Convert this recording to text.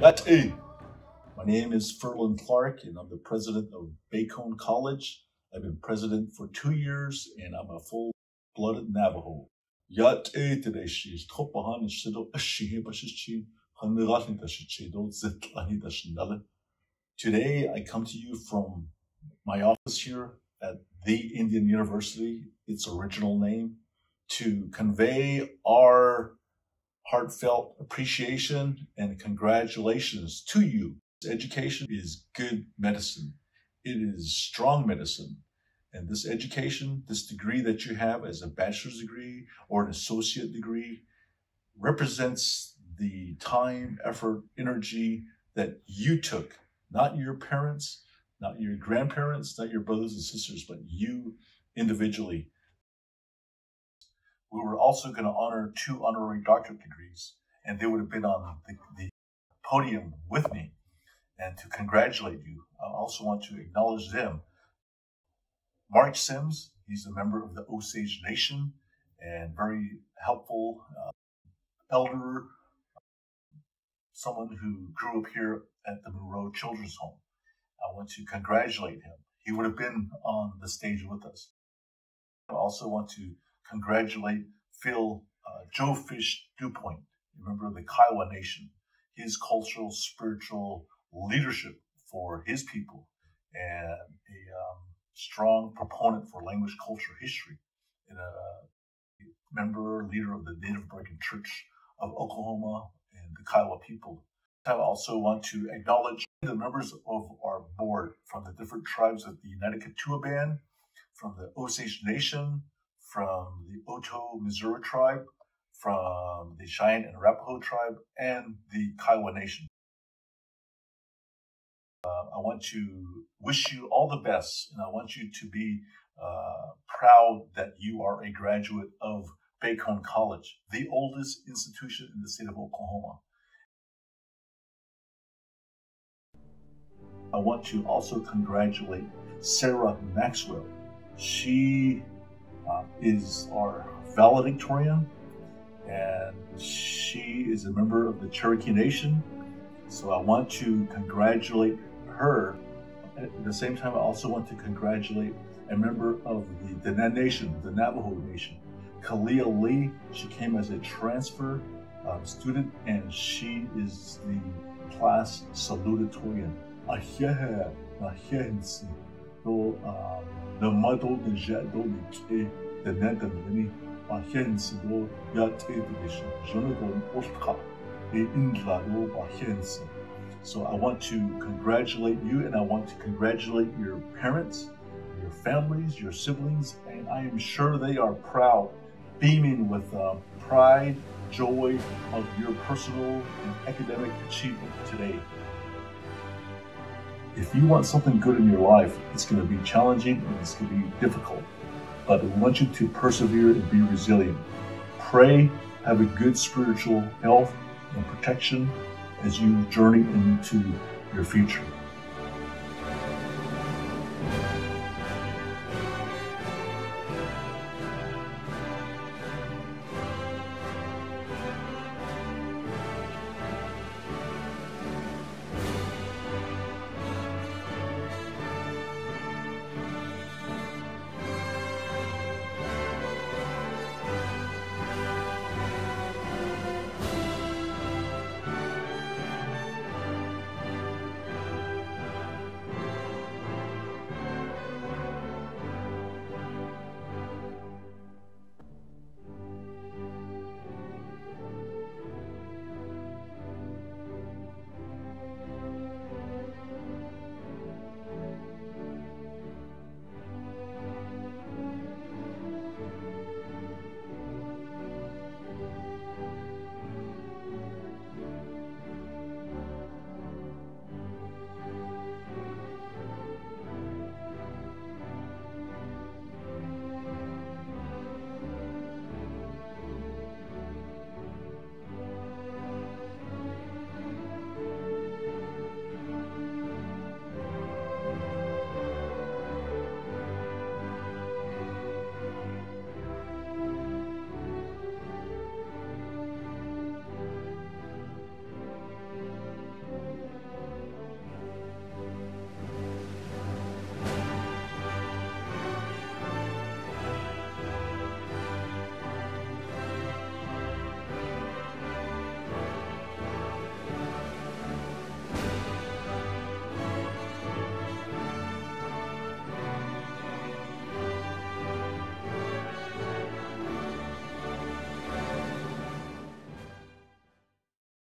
Yate. My name is Ferlin Clark, and I'm the president of Bacone College. I've been president for 2 years, and I'm a full-blooded Navajo. Yate Tedeshi, Topahan, Shido, Ashihi, Bashichi, Hanirati Dashichido, Zitlani Dashinella. Today, I come to you from my office here at the Indian University, its original name, to convey our heartfelt appreciation and congratulations to you. Education is good medicine. It is strong medicine. And this education, this degree that you have as a bachelor's degree or an associate degree, represents the time, effort, energy that you took, not your parents, not your grandparents, not your brothers and sisters, but you individually. We were also going to honor 2 honorary doctorate degrees, and they would have been on the podium with me. And to congratulate you, I also want to acknowledge them. Mark Sims, he's a member of the Osage Nation and very helpful elder, someone who grew up here at the Monroe Children's Home. I want to congratulate him. He would have been on the stage with us. I also want to congratulate Phil Joe Fish DuPoint, a member of the Kiowa Nation, his cultural, spiritual leadership for his people, and a strong proponent for language, culture, history, and a member, leader of the Native American Church of Oklahoma and the Kiowa people. I also want to acknowledge the members of our board from the different tribes of the United Keetoowah Band, from the Osage Nation, from the Oto Missouri tribe, from the Cheyenne and Arapaho tribe, and the Kiowa Nation. I want to wish you all the best, and I want you to be proud that you are a graduate of Bacone College, the oldest institution in the state of Oklahoma. I want to also congratulate Sarah Maxwell. She is our valedictorian, and she is a member of the Cherokee Nation. So I want to congratulate her. At the same time, I also want to congratulate a member of the Diné Nation, the Navajo Nation, Kalia Lee. She came as a transfer student, and she is the class salutatorian. Ahiahe, ahiahensi, do the model the jet do the the net and many ahiahensi do yat edition. Jonathan Ostka, the Indla do ahiahensi. So I want to congratulate you, and I want to congratulate your parents, your families, your siblings, and I am sure they are proud, beaming with pride, joy of your personal and academic achievement today. If you want something good in your life, it's going to be challenging and it's going to be difficult, but I want you to persevere and be resilient. Pray, have a good spiritual health and protection as you journey into your future.